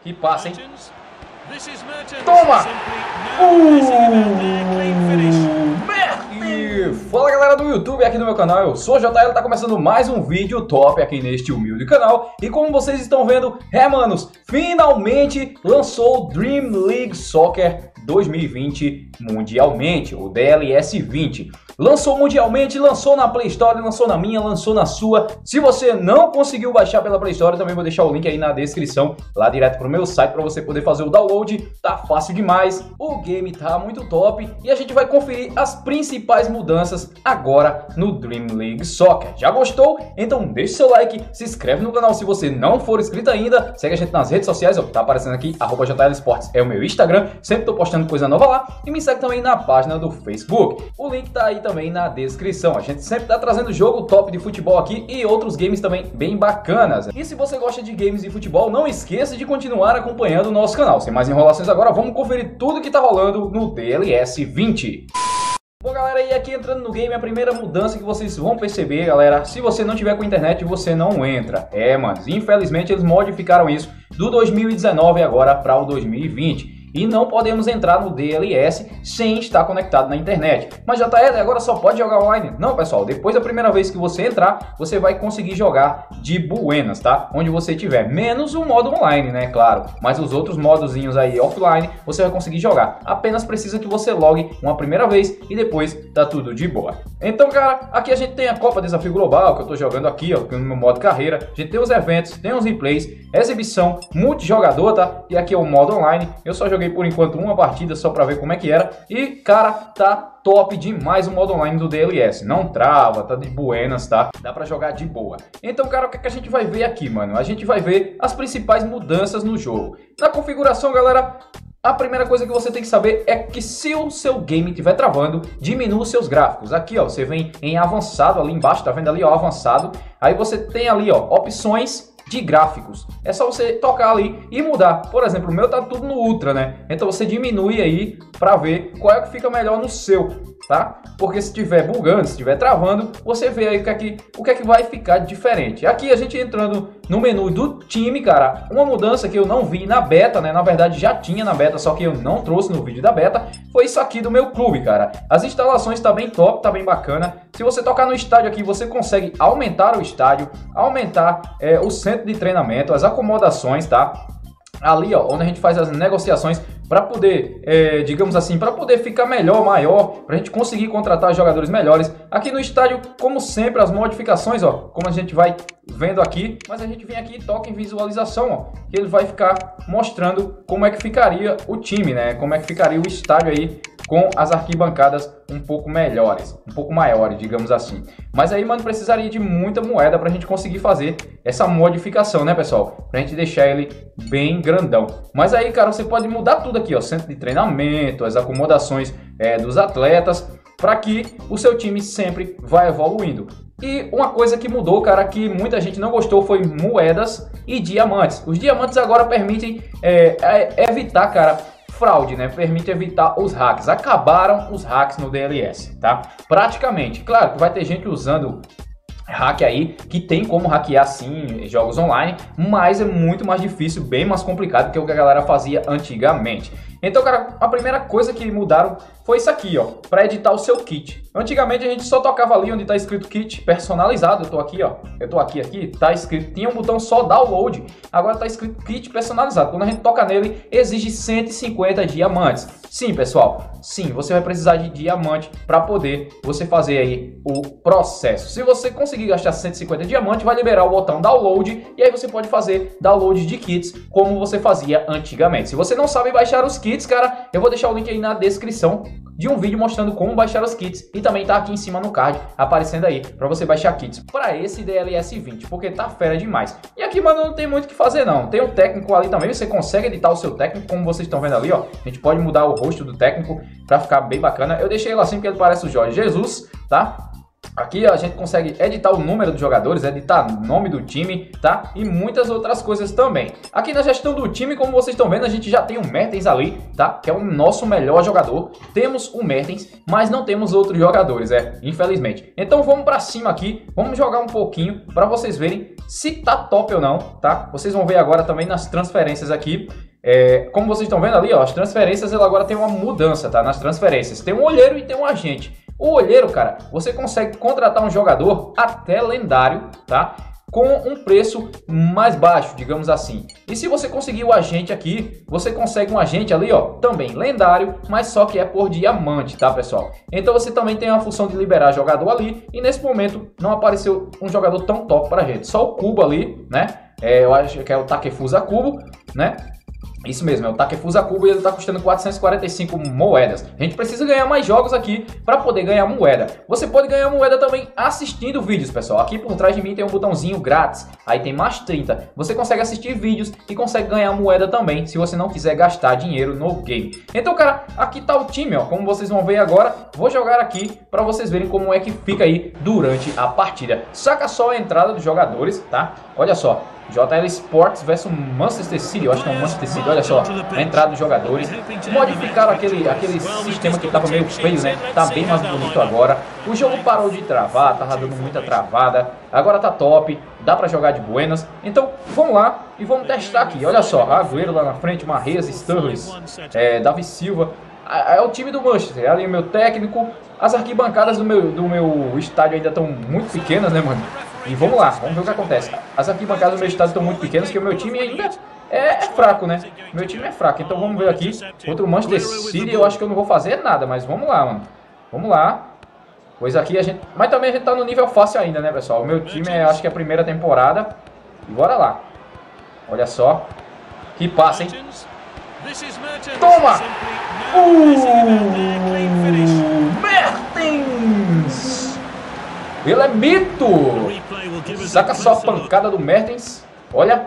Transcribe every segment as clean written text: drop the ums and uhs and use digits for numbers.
Que passe, hein? Toma! Fala galera do YouTube, aqui no meu canal, eu sou o JL, tá começando mais um vídeo top aqui neste humilde canal. E como vocês estão vendo, manos, finalmente lançou o Dream League Soccer 2020 mundialmente, o DLS 20. Lançou mundialmente, lançou na Play Store, lançou na minha, lançou na sua. Se você não conseguiu baixar pela Play Store, também vou deixar o link aí na descrição, lá direto pro meu site para você poder fazer o download. Tá fácil demais, o game tá muito top e a gente vai conferir as principais mudanças agora no Dream League Soccer. Já gostou? Então deixe seu like, se inscreve no canal se você não for inscrito ainda, segue a gente nas redes sociais, ó, tá aparecendo aqui, @JLSports é o meu Instagram, sempre tô postando coisa nova lá, e me segue também na página do Facebook. O link tá aí também na descrição. A gente sempre tá trazendo jogo top de futebol aqui e outros games também bem bacanas. E se você gosta de games de futebol, não esqueça de continuar acompanhando o nosso canal. Sem mais enrolações agora, vamos conferir tudo que tá rolando no DLS 20. Bom galera, e aqui entrando no game, a primeira mudança que vocês vão perceber, galera, se você não tiver com internet, você não entra. Mano, infelizmente eles modificaram isso do 2019 agora para o 2020. E não podemos entrar no DLS sem estar conectado na internet. Mas já tá, agora só pode jogar online? Não, pessoal, depois da primeira vez que você entrar, você vai conseguir jogar de buenas, tá? Onde você tiver, menos o modo online, né, claro. Mas os outros modozinhos aí offline, você vai conseguir jogar. Apenas precisa que você logue uma primeira vez e depois tá tudo de boa. Então, cara, aqui a gente tem a Copa Desafio Global, que eu tô jogando aqui, ó, no meu modo carreira. A gente tem os eventos, tem os replays, exibição, multijogador, tá? E aqui é o modo online. Eu só joguei por enquanto uma partida só pra ver como é que era. E, cara, tá top demais o modo online do DLS. Não trava, tá de buenas, tá? Dá pra jogar de boa. Então, cara, o que é que a gente vai ver aqui, mano? A gente vai ver as principais mudanças no jogo. Na configuração, galera, a primeira coisa que você tem que saber é que se o seu game estiver travando, diminua os seus gráficos. Aqui, ó, você vem em avançado ali embaixo, tá vendo ali, ó, avançado. Aí você tem ali, ó, opções de gráficos. É só você tocar ali e mudar. Por exemplo, o meu tá tudo no Ultra, né? Então você diminui aí para ver qual é que fica melhor no seu, tá? Porque se estiver bugando, se estiver travando, você vê aí o que é que vai ficar diferente. Aqui a gente entrando no menu do time, cara, uma mudança que eu não vi na beta, né? Na verdade já tinha na beta, só que eu não trouxe no vídeo da beta, foi isso aqui do meu clube, cara. As instalações tá bem top, tá bem bacana. Se você tocar no estádio aqui, você consegue aumentar o estádio, aumentar o centro de treinamento, as acomodações, tá? Ali, ó, onde a gente faz as negociações para poder, digamos assim, para poder ficar melhor, maior, para a gente conseguir contratar jogadores melhores. Aqui no estádio, como sempre, as modificações, ó, como a gente vai vendo aqui, mas a gente vem aqui e toca em visualização, ó, que ele vai ficar mostrando como é que ficaria o time, né? Como é que ficaria o estádio aí com as arquibancadas um pouco melhores, um pouco maiores, digamos assim. Mas aí, mano, precisaria de muita moeda para a gente conseguir fazer essa modificação, né, pessoal? Para a gente deixar ele bem grandão. Mas aí, cara, você pode mudar tudo aqui, ó, centro de treinamento, as acomodações dos atletas, para que o seu time sempre vá evoluindo. E uma coisa que mudou, cara, que muita gente não gostou, foi moedas e diamantes. Os diamantes agora permitem evitar, cara, fraude, né? Permite evitar os hacks. Acabaram os hacks no DLS, tá? Praticamente. Claro que vai ter gente usando hack aí, que tem como hackear sim jogos online, mas é muito mais difícil, bem mais complicado que o que a galera fazia antigamente. Então, cara, a primeira coisa que mudaram foi isso aqui, ó, para editar o seu kit. Antigamente a gente só tocava ali onde tá escrito kit personalizado. Eu tô aqui, ó, aqui, tá escrito, tinha um botão só download, agora tá escrito kit personalizado. Quando a gente toca nele, exige 150 diamantes. Sim, pessoal, sim, você vai precisar de diamante para poder você fazer aí o processo. Se você conseguir gastar 150 diamantes, vai liberar o botão download e aí você pode fazer download de kits como você fazia antigamente. Se você não sabe baixar os kits, cara, eu vou deixar o link aí na descrição de um vídeo mostrando como baixar os kits e também tá aqui em cima no card aparecendo aí para você baixar kits para esse DLS 20, porque tá fera demais. E aqui, mano, não tem muito o que fazer não. Tem um técnico ali também, você consegue editar o seu técnico, como vocês estão vendo ali, ó. A gente pode mudar o rosto do técnico para ficar bem bacana. Eu deixei ele assim porque ele parece o Jorge Jesus, tá? Aqui a gente consegue editar o número dos jogadores, editar o nome do time, tá? E muitas outras coisas também. Aqui na gestão do time, como vocês estão vendo, a gente já tem o Mertens ali, tá? Que é o nosso melhor jogador. Temos o Mertens, mas não temos outros jogadores, infelizmente. Então vamos pra cima aqui, vamos jogar um pouquinho pra vocês verem se tá top ou não, tá? Vocês vão ver agora também nas transferências aqui. Como vocês estão vendo ali, ó, as transferências, ela agora tem uma mudança, tá? Nas transferências. Tem um olheiro e tem um agente. O olheiro, cara, você consegue contratar um jogador até lendário, tá? Com um preço mais baixo, digamos assim. E se você conseguir o agente aqui, você consegue um agente ali, ó, também lendário, mas só que é por diamante, tá, pessoal? Então você também tem a função de liberar jogador ali, e nesse momento não apareceu um jogador tão top pra gente. Só o Cubo ali, né? Eu acho que é o Takefusa Cubo, né? Isso mesmo, é o Takefusa Cubo e ele está custando 445 moedas. A gente precisa ganhar mais jogos aqui para poder ganhar moeda. Você pode ganhar moeda também assistindo vídeos, pessoal. Aqui por trás de mim tem um botãozinho grátis, aí tem mais 30. Você consegue assistir vídeos e consegue ganhar moeda também, se você não quiser gastar dinheiro no game. Então, cara, aqui tá o time, ó, como vocês vão ver agora. Vou jogar aqui para vocês verem como é que fica aí durante a partida. Saca só a entrada dos jogadores, tá? Olha só. JL Sports versus Manchester City, eu acho que é um Manchester City, olha só, a entrada dos jogadores. Modificaram aquele sistema que estava meio feio, né? Tá bem mais bonito agora. O jogo parou de travar, tava dando muita travada. Agora tá top, dá pra jogar de buenas. Então, vamos lá e vamos testar aqui. Olha só, Agüero lá na frente, Marrez, Sturridge, Davi Silva. É o time do Manchester, ali o meu técnico. As arquibancadas do meu estádio ainda estão muito pequenas, né, mano? E vamos lá, vamos ver o que acontece. As arquibancadas do meu estádio estão muito pequenas, porque o meu time ainda é fraco, né? Meu time é fraco, então vamos ver aqui. Contra o Manchester City, eu acho que eu não vou fazer nada, mas vamos lá, mano. Vamos lá. Pois aqui a gente... Mas também a gente tá no nível fácil ainda, né, pessoal? O meu time acho que é a primeira temporada. E bora lá. Olha só. Que passa, hein? Toma! Mertens! Ele é mito! Saca só a pancada do Mertens. Olha.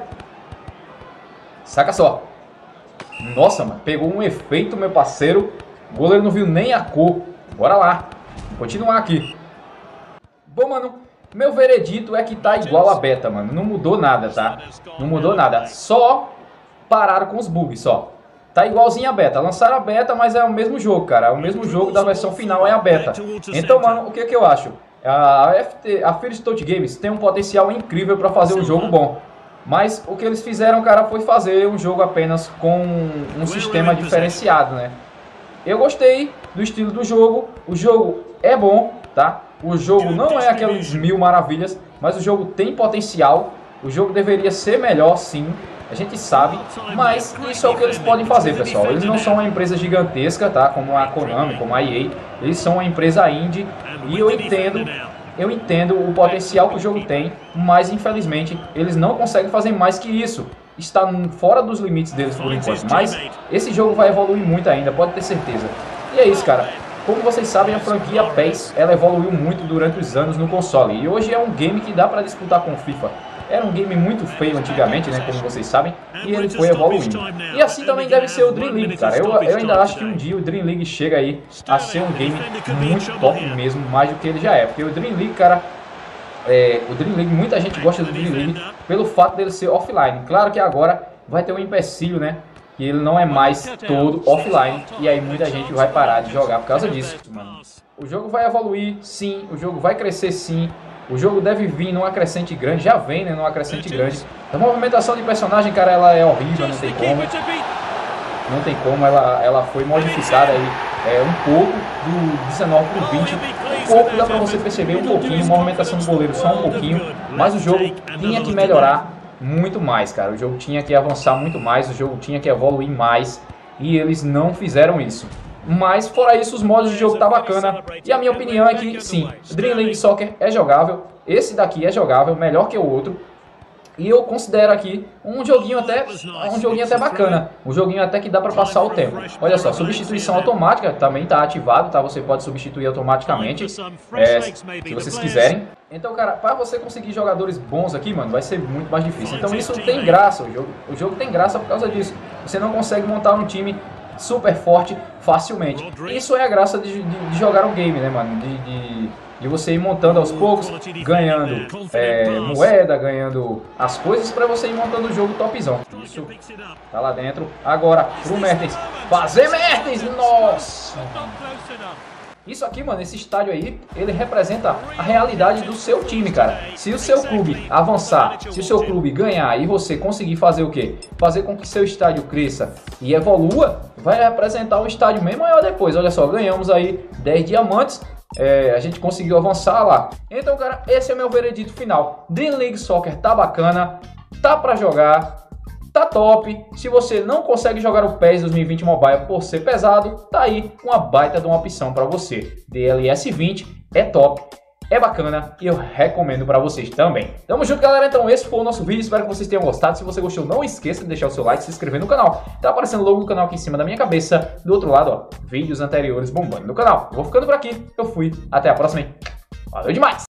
Saca só. Nossa, mano. Pegou um efeito, meu parceiro. O goleiro não viu nem a cor. Bora lá. Vou continuar aqui. Bom, mano. Meu veredito é que tá igual a beta, mano. Não mudou nada, tá? Não mudou nada. Só pararam com os bugs, só. Tá igualzinho a beta. Lançaram a beta, mas é o mesmo jogo, cara. É o mesmo jogo da versão final, é a beta. Então, mano, o que eu acho? A First Touch Games tem um potencial incrível para fazer um jogo bom. Mas o que eles fizeram, cara, foi fazer um jogo apenas com um sistema diferenciado, né? Eu gostei do estilo do jogo. O jogo é bom, tá? O jogo não é aqueles mil maravilhas, mas o jogo tem potencial. O jogo deveria ser melhor, sim. A gente sabe, mas isso é o que eles podem fazer, pessoal. Eles não são uma empresa gigantesca, tá? Como a Konami, como a EA. Eles são uma empresa indie e eu entendo o potencial que o jogo tem, mas infelizmente eles não conseguem fazer mais que isso. Está fora dos limites deles por enquanto, mas esse jogo vai evoluir muito ainda, pode ter certeza. E é isso, cara. Como vocês sabem, a franquia PES, ela evoluiu muito durante os anos no console. E hoje é um game que dá para disputar com o FIFA. Era um game muito feio antigamente, né, como vocês sabem, e ele foi evoluindo. E assim também deve ser o Dream League, cara. Eu ainda acho que um dia o Dream League chega aí a ser um game muito top mesmo, mais do que ele já é. Porque o Dream League, cara, o Dream League, muita gente gosta do Dream League pelo fato dele ser offline. Claro que agora vai ter um empecilho, né, que ele não é mais todo offline, e aí muita gente vai parar de jogar por causa disso, mano. O jogo vai evoluir, sim, o jogo vai crescer, sim. O jogo deve vir numa crescente grande, já vem, né, numa crescente grande. A movimentação de personagem, cara, ela é horrível, não tem como. Não tem como, ela foi modificada aí um pouco, do 19 para o 20. Um pouco, dá pra você perceber, um pouquinho, movimentação do goleiro só um pouquinho. Mas o jogo tinha que melhorar muito mais, cara. O jogo tinha que avançar muito mais, o jogo tinha que evoluir mais. E eles não fizeram isso. Mas fora isso, os modos de jogo tá bacana. E a minha opinião é que sim, Dream League Soccer é jogável. Esse daqui é jogável, melhor que o outro. E eu considero aqui um joguinho até bacana. Um joguinho até que dá para passar o tempo. Olha só, substituição automática também está ativado, tá? Você pode substituir automaticamente, se vocês quiserem. Então, cara, para você conseguir jogadores bons aqui, mano, vai ser muito mais difícil. Então isso tem graça, o jogo tem graça por causa disso. Você não consegue montar um time super forte facilmente. Isso é a graça de jogar um game, né, mano? de você ir montando aos poucos, ganhando moeda, ganhando as coisas para você ir montando o jogo topzão. Isso, tá lá dentro. Agora pro Mertens, fazer Mertens, nossa! Isso aqui, mano, esse estádio aí, ele representa a realidade do seu time, cara. Se o seu clube avançar, se o seu clube ganhar e você conseguir fazer o quê? Fazer com que seu estádio cresça e evolua, vai representar um estádio bem maior depois. Olha só, ganhamos aí 10 diamantes, a gente conseguiu avançar lá. Então, cara, esse é meu veredito final. Dream League Soccer tá bacana, tá pra jogar. Tá top. Se você não consegue jogar o PES 2020 Mobile por ser pesado, tá aí uma baita de uma opção para você. DLS 20 é top, é bacana e eu recomendo para vocês também. Tamo junto, galera. Então esse foi o nosso vídeo. Espero que vocês tenham gostado. Se você gostou, não esqueça de deixar o seu like, se inscrever no canal. Tá aparecendo logo no canal aqui em cima da minha cabeça. Do outro lado, ó, vídeos anteriores bombando no canal. Eu vou ficando por aqui. Eu fui. Até a próxima. Hein? Valeu demais!